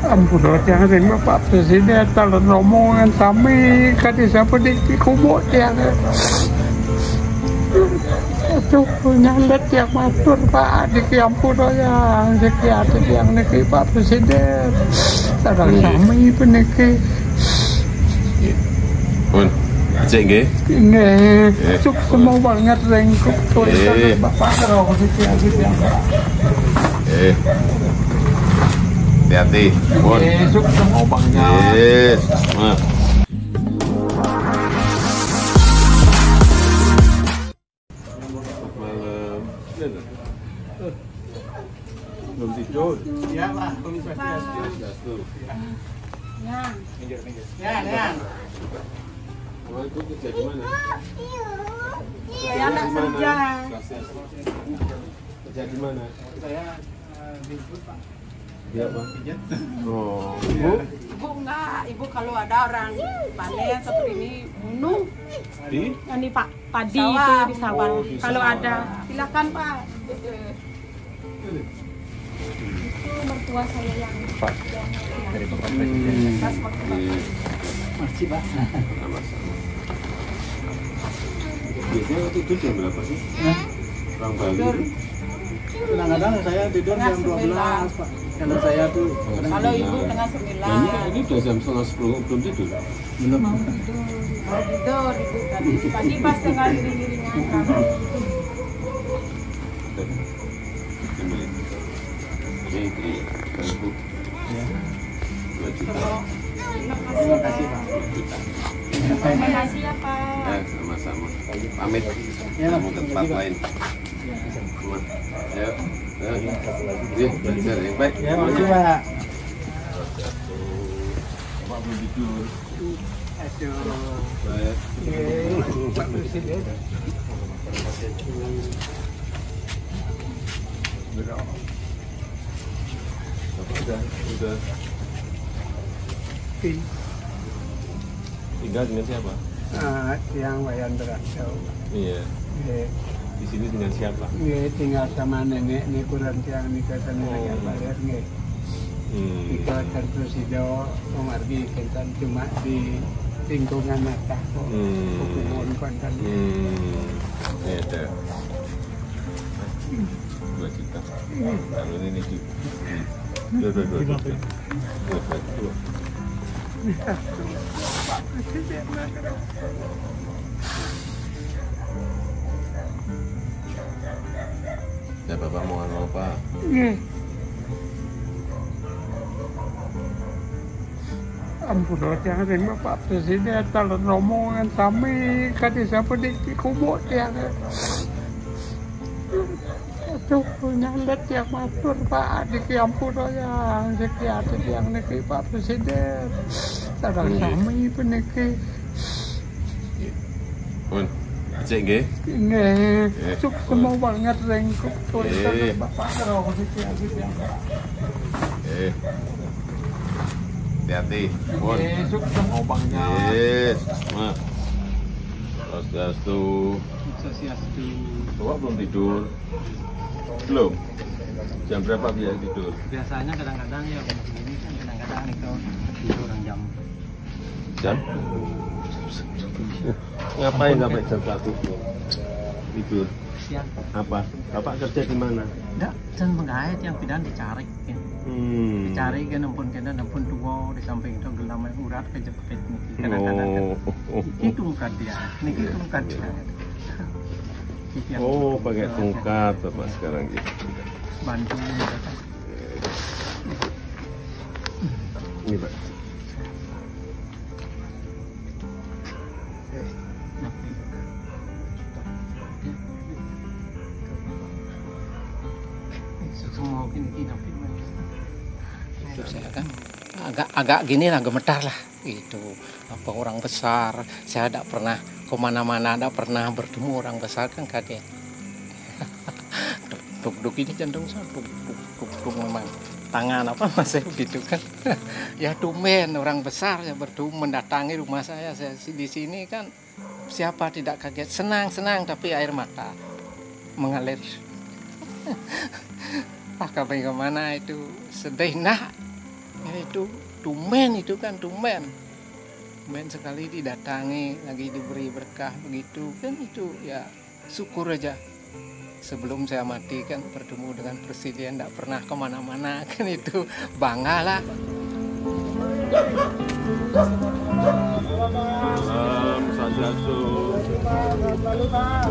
Ampun, jangan dengan Bapak Presiden kalau rombongan kami kata siapa di kubur yang itu nyalet yang matur Pak di ampun yang sekian yang niki Pak Presiden kadang kami peniki pun cek nggih semua banget rengkup tulisan Bapak kalau sekian hati-hati pun semua banget yes malam belum tidur ya Pak Swastiastu ya oh, itu kerja di mana? Saya anak kerja. Kerja di mana? Saya di Pak. Dia apa? Oh, Ibu enggak, ibu kalau ada orang panen seperti ini bunuh. di? Ini Pak padi sawah. itu di sawah. Oh, di Kalau sawah. ada silakan Pak. Itu mertua saya yang Pak Dari Bapak Presiden. Masih Pak. Sama-sama. Biasanya tidur jam berapa sih? Orang Bali. Kadang-kadang saya tidur jam 12 Pak. Kalau saya tuh kalau ibu tengah 9. Ini udah jam 9:30 belum tidur? belum. Mau tidur ibu tadi pas tengah diri-dirinya Ini di Facebook. Ya. 2 juta. Terima kasih Pak. 2 juta. Terima kasih ya Pak. Sama-sama. Pamit. Ya, Mas. Mau ke tempat lain. Ya. Ya, belajar yang baik. Ya, makasih Pak. Bapak belum tidur. Aduh. Baik. Pak Presiden. Udah. Tinggal dengan siapa? Yang Wayan Berasau. Iya. Di sini dengan siapa? Tinggal sama nenek nih kurang tiang nih kata nenek bayar nih. Kita terpresido memargi kita cuma di lingkungan atas kok. Hukuman konten. Ya ada. 2 juta. Kalau ini di dua. Pak Presiden Ya Bapak mau apa? Ampun, jangan dengan Bapak Presiden kalau rombongan kami kata siapa di kubur yang itu nyalet yang matur Pak di ampun yang sekian yang niki Pak Presiden kadang kami peniki Pun cek nggih. semua banget rengkup tulisan Bapak kalau sekian hati-hati pun semua banget yes Swastiastu. Bapak belum tidur? Belum? Jam berapa biasa tidur? Biasanya kadang-kadang ya begini kan kadang-kadang itu tidur jam Ngapain sampai jam 1 tidur? siang. Apa? Bapak kerja di mana? Enggak, dan menggait yang pindah dicari kan. Dicari kan ampun tua di samping itu gelam urat kejepit niki kadang-kadang itu bukan dia niki itu bukan dia. Oh, pakai tongkat Bapak sekarang gitu. Bantu Ini Pak. semua gini itu saya kan agak gini lah gemetar lah gitu apa orang besar saya tidak pernah kemana-mana tidak pernah bertemu orang besar kan kaget duk ini cenderung duk memang tangan apa masih begitu kan ya tumben orang besar ya bertemu mendatangi rumah saya di sini kan siapa tidak kaget senang tapi air mata mengalir. Pakai kemana itu sedih nah Ya itu tumben itu kan, tumben sekali didatangi, lagi diberi berkah begitu kan, itu ya syukur aja. Sebelum saya mati kan bertemu dengan presiden, tidak pernah kemana-mana kan, itu bangga lah. Salam Swastiastu.